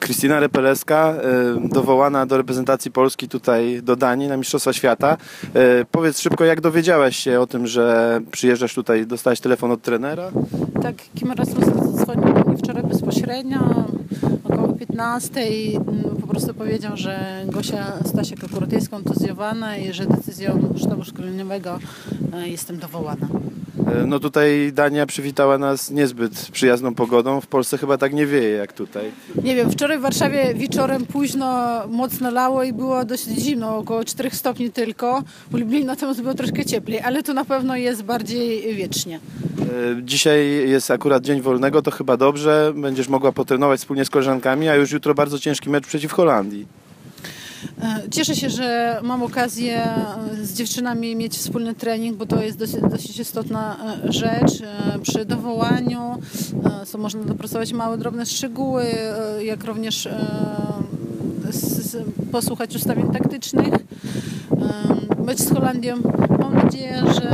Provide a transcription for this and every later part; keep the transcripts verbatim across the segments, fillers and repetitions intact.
Krystyna Repeleska, dowołana do reprezentacji Polski tutaj do Danii na Mistrzostwa Świata. Powiedz szybko, jak dowiedziałaś się o tym, że przyjeżdżasz tutaj, dostałaś telefon od trenera? Tak, Kim Rasmus zadzwonił do mnie wczoraj bezpośrednio, około piętnastej. Po prostu powiedział, że Gosia Stasiak akurat jest kontuzjowana i że decyzją sztabu szkoleniowego jestem dowołana. No tutaj Dania przywitała nas niezbyt przyjazną pogodą. W Polsce chyba tak nie wieje jak tutaj. Nie wiem, wczoraj w Warszawie wieczorem późno mocno lało i było dosyć zimno, około czterech stopni tylko. U Lublin natomiast było troszkę cieplej, ale tu na pewno jest bardziej wiecznie. Dzisiaj jest akurat dzień wolnego, to chyba dobrze. Będziesz mogła potrenować wspólnie z koleżankami, a już jutro bardzo ciężki mecz przeciw Holandii. Cieszę się, że mam okazję z dziewczynami mieć wspólny trening, bo to jest dosyć, dosyć istotna rzecz. Przy dowołaniu są można dopracować małe, drobne szczegóły, jak również posłuchać ustawień taktycznych. Mecz z Holandią, mam nadzieję, że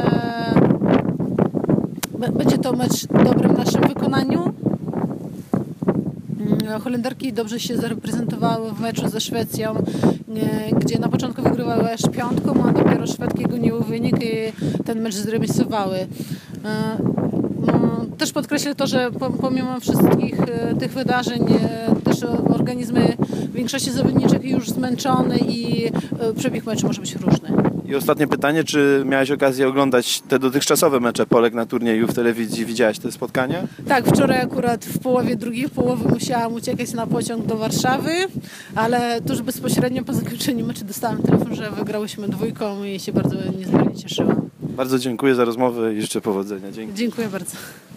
będzie to mecz dobry w naszym wykonaniu. Holenderki dobrze się zareprezentowały w meczu ze Szwecją, gdzie na początku wygrywały aż piątką, a dopiero Szwedki goniły wynik i ten mecz zremisowały. Też podkreślę to, że pomimo wszystkich tych wydarzeń też organizmy większości zawodniczych już zmęczone i przebieg meczu może być różny. I ostatnie pytanie, czy miałaś okazję oglądać te dotychczasowe mecze Polek na turnieju w telewizji? Widziałaś te spotkania? Tak, wczoraj akurat w połowie drugiej połowy musiałam uciekać na pociąg do Warszawy, ale tuż bezpośrednio po zakończeniu meczu dostałam telefon, że wygrałyśmy dwójką i się bardzo niezmiernie cieszyłam. Bardzo dziękuję za rozmowę i życzę powodzenia. Dzięki. Dziękuję bardzo.